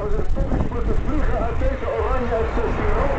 dames en heren, toplicht vluchten vliegen uit deze oranje F-16.